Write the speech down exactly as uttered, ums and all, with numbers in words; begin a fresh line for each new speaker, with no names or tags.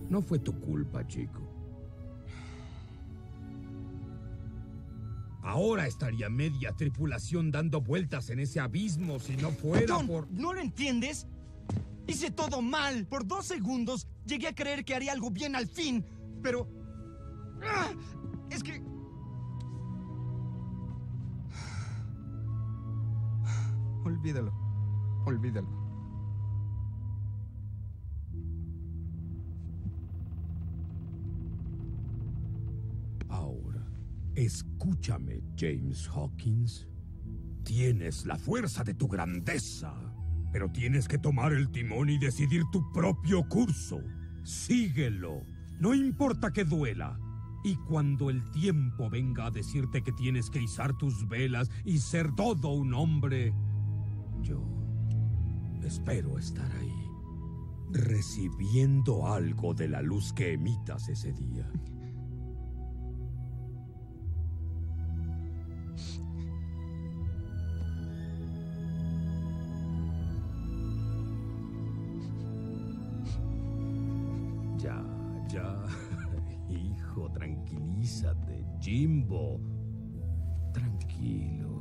No fue tu culpa, chico. Ahora estaría media tripulación dando vueltas en ese abismo si no fuera
John,
por...
¿no lo entiendes? Hice todo mal. Por dos segundos llegué a creer que haría algo bien al fin, pero... ¡Ah! Es que... Olvídalo. Olvídalo.
Ahora, escúchame, James Hawkins. Tienes la fuerza de tu grandeza, pero tienes que tomar el timón y decidir tu propio curso. Síguelo, no importa que duela. Y cuando el tiempo venga a decirte que tienes que izar tus velas y ser todo un hombre, yo espero estar ahí, recibiendo algo de la luz que emitas ese día. Ya, ya, hijo, tranquilízate, Jimbo. Tranquilo.